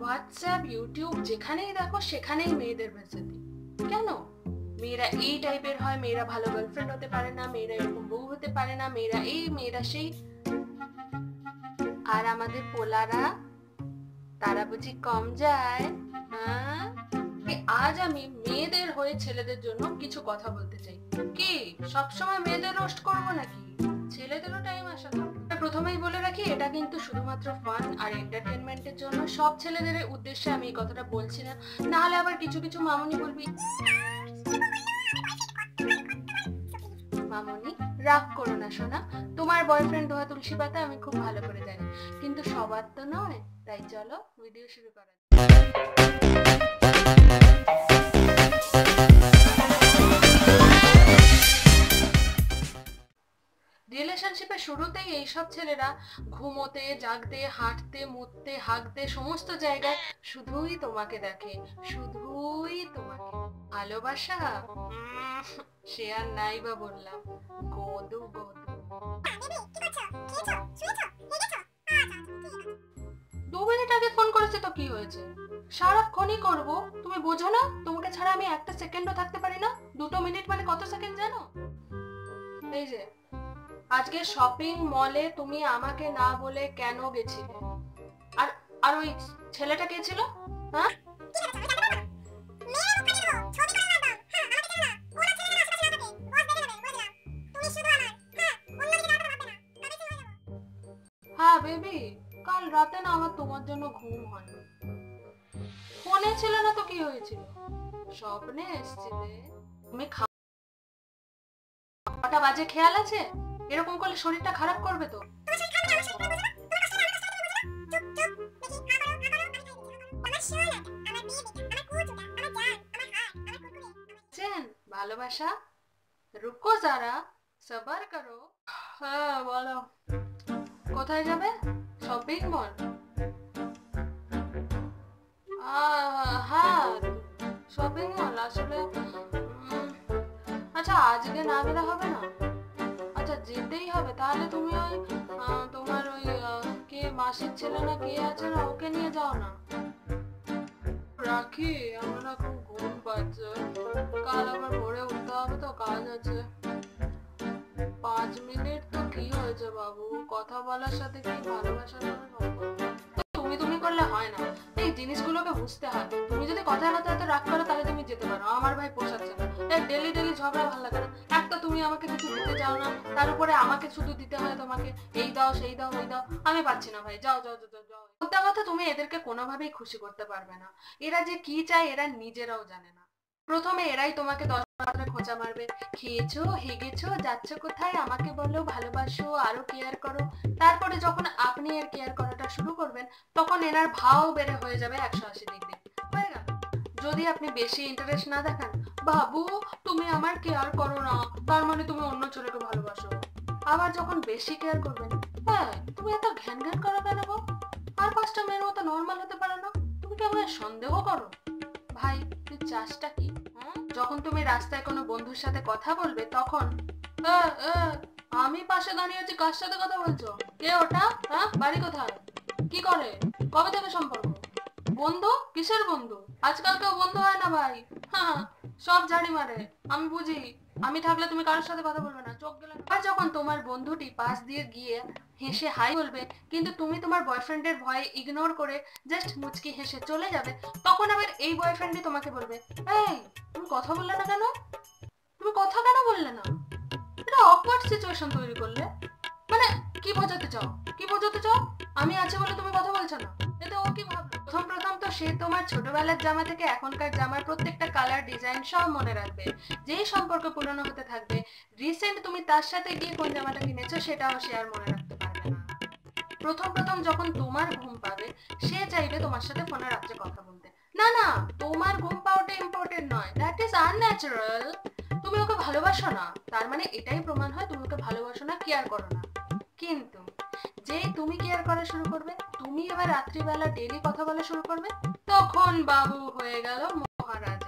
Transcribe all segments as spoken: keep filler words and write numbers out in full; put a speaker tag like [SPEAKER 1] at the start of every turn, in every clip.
[SPEAKER 1] WhatsApp, YouTube যেখানেই দেখো সেখানেই মেয়েদের বেঁচেতি। কেন? মেয়েরা এই টাইপের হয়, মেয়েরা ভালো গার্লফ্রেন্ড হতে পারে না, মেয়েরা এরকম বউ হতে পারে না, মেয়েরা এই মেয়েরা সেই। আর আমাদের পোলারা, তারা বুঝি কম যায়? হ্যাঁ, আজ আমি মেয়েদের হয়ে ছেলেদের জন্য কিছু কথা বলতে চাই। কি সবসময় মেয়েদের রোস্ট করবো নাকি? ছেলেদেরও টাইম আসা দরকার। প্রথমেই বলে রাখি, এটা কিন্তু শুধুমাত্র ফান আর এন্টারটেনমেন্টের জন্য। সব ছেলেদের উদ্দেশ্যে আমি এই কথাটা বলছি না, না হলে আবার কিছু কিছু মামুনি বলবি, মামুনি রাগ করো না সোনা, তোমার বয়ফ্রেন্ড ধোয়া তুলসী পাতা আমি খুব ভালো করে জানি, কিন্তু সবার তো নয়। তাই চলো ভিডিও শুরু করা যাক। রিলেশনশিপের শুরুতেই এইসব ছেলেরা ঘুমোতে, জাগতে, হাঁটতে, মুততে, হাগতে, সমস্ত জায়গায় শুধুই তোমাকে দেখে, শুধুই তোমাকে। ভালোবাসা সে আর নাই বা বললাম, গদু গদু। দু মিনিট আগে ফোন করেছে তো কি হয়েছে? সারাক্ষণই করবো, তুমি বোঝো না? তোমাকে ছাড়া আমি একটা সেকেন্ডও থাকতে পারি না। দুটো মিনিট মানে কত সেকেন্ড জানো? এই যে আজকে শপিং মলে তুমি আমাকে না বলে কেন গেছিলে? আর আর ওই ছেলেটা কে ছিল? হ্যাঁ, হ্যাঁ বেবি, কাল রাতে না আমার তোমার জন্য ঘুম হয়নি। ফোনে ছিল না তো কি হয়েছিল? স্বপ্নে এসেছিলে। তুমি খাওয়াটা বাজে খেয়াল আছে? এরকম করলে শরীরটা খারাপ করবে তো। ভালোবাসা রুকো যারা, সবার করো। হ্যাঁ বলো, কোথায় যাবে? Shopping mall? হ্যাঁ শপিং মল আসলে, আচ্ছা আজকে না গেলে হবে না? আচ্ছা যেতেই হবে, তাহলে তুমি ওই তোমার ওই কে মাসির ছেলে না কে আছে না, ওকে নিয়ে যাও না। রাখি, আমার এখন ঘুম পাচ্ছে, কাল আবার ভোরে উঠতে হবে তো, কাজ আছে। পাঁচ মিনিট তো কি হয়েছে বাবু, কথা বলার সাথে কি ভালোবাসার তুমি তুমি করলে হয় না। এই জিনিসগুলোকে বুঝতে হয়। তুমি যদি কথায় কথায় এত রাগ করো তাহলে তুমি যেতে পারো, আমার ভাই পোষাচ্ছে না। এই ডেলি ডেলি ঝগড়া ভালো লাগে না। এক তো তুমি আমাকে কিছু দিতে চাও না, তার উপরে আমাকে শুধু দিতে হয় তোমাকে, এই দাও সেই দাও ওই দাও। আমি পাচ্ছি না ভাই, যাও যাও যাও যাও। সত্যি কথা, তুমি এদেরকে কোনোভাবেই খুশি করতে পারবে না। এরা যে কি চায় এরা নিজেরাও জানে না। প্রথমে এরাই তোমাকে দশ বারে খোঁচা মারবে, খেয়েছো, হেগেছো, যাচ্ছ কোথায়, আমাকে বলো, ভালোবাসো, আরো কেয়ার করো। তারপরে যখন আপনি এর কেয়ার করাটা শুরু করবেন, তখন এনার ভাও বেড়ে হয়ে যাবে একশো আশি ডিগ্রি। হয়ে গেল। যদি আপনি বেশি ইন্টারেস্ট না দেখান, বাবু তুমি আমার কেয়ার করো না, তার মানে তুমি অন্য ছেলেকে ভালোবাসো। আবার যখন বেশি কেয়ার করবেন, হ্যাঁ তুমি এত ঘ্যান ঘ্যান করো কেন গো? আর পাঁচটা মেয়ের মতো নর্মাল হতে পারো না? তুমি কি আমায় সন্দেহ করো? ভাই তুই চাষটা কি? যখন তুমি রাস্তায় কোনো বন্ধুর সাথে কথা বলবে তখন আমি পাশে দাঁড়িয়ে আছি, কার সাথে কথা বলছো, কে ওটা, হ্যাঁ বাড়ি কোথায়, কি করে, কবে থেকে সম্পর্ক, বন্ধু, কিসের বন্ধু? আজকাল কেউ বন্ধু হয় না ভাই। হ্যাঁ সব ঝাড়ি মারে, আমি বুঝি। আমি থাকলে তুমি কারোর সাথে কথা বলবে না, চোখ গেলে। আর যখন তোমার বন্ধুটি পাশ দিয়ে গিয়ে হেসে হাই বলবে, কিন্তু তুমি তোমার বয়ফ্রেন্ডের ভয়ে ইগনোর করে জাস্ট মুচকি হেসে চলে যাবে, তখন আবার এই বয়ফ্রেন্ডই তোমাকে বলবে, এই তুমি কথা বললে না কেন, তুমি কথা কেন বললে না? এটা অকওয়ার্ড সিচুয়েশন তৈরি করলে। মানে কি বোঝাতে চাও, কি বোঝাতে চাও? আমি আছি বলে তুমি কথা বলছো না, এতে ও কি ভাবলো? প্রথম প্রথম তো সে তোমার ছোটবেলার জামা থেকে এখনকার জামার প্রত্যেকটা কালার, ডিজাইন সব মনে রাখবে। যেই সম্পর্ক পুরনো হতে থাকবে, রিসেন্ট তুমি তার সাথে গিয়ে কোন জামাটা কিনেছো সেটাও সে আর মনে রাখতে পারবে না। প্রথম প্রথম যখন তোমার ঘুম পাবে, সে চাইবে তোমার সাথে ফোনে রাত্রে কথা বলতে। না না, তোমার ঘুম পাওয়াটা ইম্পর্টেন্ট নয়, দ্যাট ইজ আনন্যাচারাল। তুমি ওকে ভালোবাসো না, তার মানে এটাই প্রমাণ হয় তুমি ওকে ভালোবাসো না, কেয়ার করো না। কিন্তু যেই তুমি কেয়ার করা শুরু করবে, তুমি এবার রাত্রিবেলা ডেলি কথা বলা শুরু করবে, তখন বাবু হয়ে গেল মহারাজা।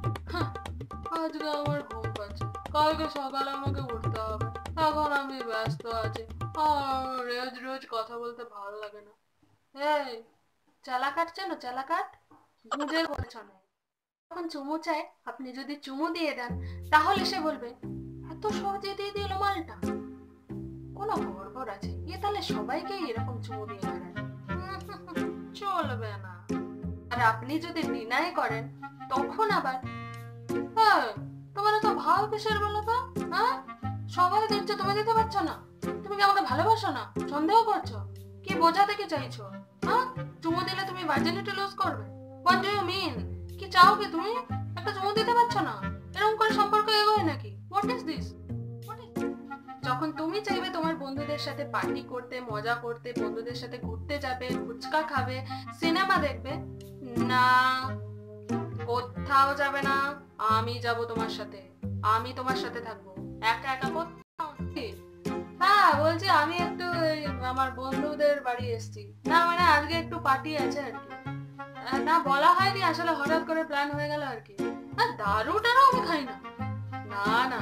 [SPEAKER 1] আজকে আমার ঘুম পাচ্ছে, কালকে সকালে আমাকে উঠতে হবে, এখন আমি ব্যস্ত আছি, আর রোজ রোজ কথা বলতে ভালো লাগে না। এই চালাকাট চেনো? চালাকাট গুঁজের পছনে যখন চুমু চায় আপনি যদি চুমু দিয়ে দেন তাহলে সে বলবে এত সহজে দিয়ে দিল মালটা, কোনো গড়বড় আছে এ, তাহলে সবাইকে এরকম চুমু দিয়ে বেড়ায়। চলবে না। আর আপনি যদি ডিনাই করেন তখন আবার হ্যাঁ তোমার তো ভাব কিসের বলো তো? হ্যাঁ সবাই দিচ্ছে তুমি দিতে পারছো না, তুমি কি আমাকে ভালোবাসো না? সন্দেহ করছো? কি বোঝাতে কি চাইছো? হ্যাঁ চুমু দিলে তুমি ভার্জিনিটি লুজ করবে? What do you mean? কি চাও কি তুমি? একটা চুমু দিতে পারছো না, এরকম করে সম্পর্ক এগোয় নাকি? What is this? যখন তুমি চাইবে তোমার বন্ধুদের সাথে পার্টি করতে, মজা করতে, বন্ধুদের সাথে ঘুরতে যাবে, ফুচকা খাবে, সিনেমা দেখবে, না কোথাও যাবে না, আমি যাব তোমার সাথে, আমি তোমার সাথে থাকবো, একা একা কোথাও। হ্যাঁ বলছি আমি একটু আমার বন্ধুদের বাড়ি এসেছি, না মানে আজকে একটু পার্টি আছে আর কি। না বলা হয়নি আসলে, হঠাৎ করে প্ল্যান হয়ে গেল আর কি। আর দারু টারু আমি খাই না, না না।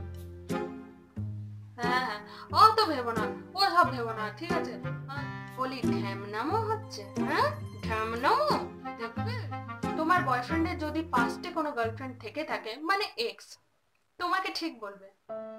[SPEAKER 1] হ্যাঁ হ্যাঁ ও তো ভেবো না, ও সব ভেবো না, ঠিক আছে? বলি ঢ্যামনামো হচ্ছে, হ্যাঁ ঢ্যামনামো। দেখবে তোমার বয়ফ্রেন্ডের যদি পাস্টে কোনো গার্লফ্রেন্ড থেকে থাকে মানে এক্স, তোমাকে ঠিক বলবে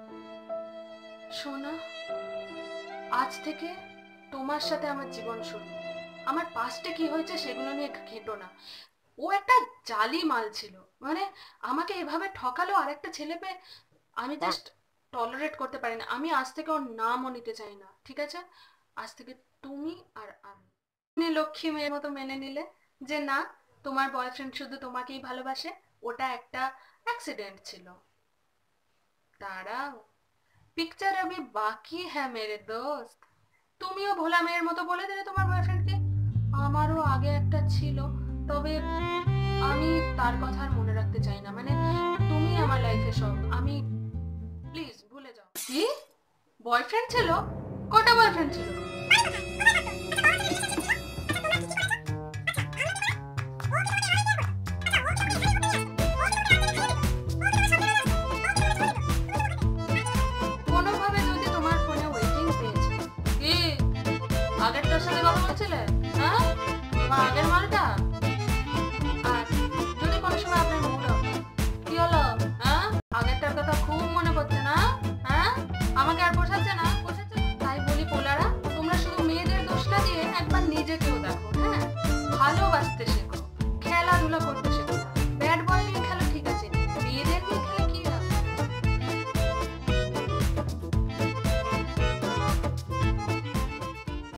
[SPEAKER 1] শোনা আজ থেকে তোমার সাথে আমার জীবন শুরু, আমার পাস্টে কি হয়েছে সেগুলো নিয়ে ঘেঁটো না। ও একটা জালি মাল ছিল, মানে আমাকে এভাবে ঠকালো আর একটা ছেলে পেয়ে, আমি জাস্ট টলারেট করতে পারি না। আমি আজ থেকে ওর নামও নিতে চাই না, ঠিক আছে? আজ থেকে তুমি আর আমি। তুমি লক্ষ্মী মেয়ের মতো মেনে নিলে যে না তোমার বয়ফ্রেন্ড শুধু তোমাকেই ভালোবাসে, ওটা একটা অ্যাক্সিডেন্ট ছিল। দাঁড়াও, পিকচার अभी বাকি হ্যাঁ মেরে দোস্ত। তুমিও ভোলা মেয়ের মতো বলে দিলে তোমার বয়ফ্রেন্ডকে আমারও আগে একটা ছিল, তবে আমি তার কথা আর মনে রাখতে চাই না, মানে তুমি আমার লাইফে সব, আমি প্লিজ ভুলে যাও। কি বয়ফ্রেন্ড ছিল? কটা বয়ফ্রেন্ড ছিল? কোনোভাবে যদি তোমার ফোনে ওয়েটিং পেয়েছে, কি আগেরটার সাথে কথা বলছিলে? হ্যাঁ তোমার আগের মালটা। আর যদি কোনো সময় আপনার মুড অফ, কি হলো? হ্যাঁ আগেরটার কথা খুব মনে পড়ছে না? হ্যাঁ আমাকে আর পোষাচ্ছে না, পোষাচ্ছে না। তাই বলি পোলারা, তোমরা শুধু মেয়েদের দোষটা দিয়ে একবার নিজেকেও দেখো, হ্যাঁ ভালোবাসতে শেখো, খেলাধুলা করতে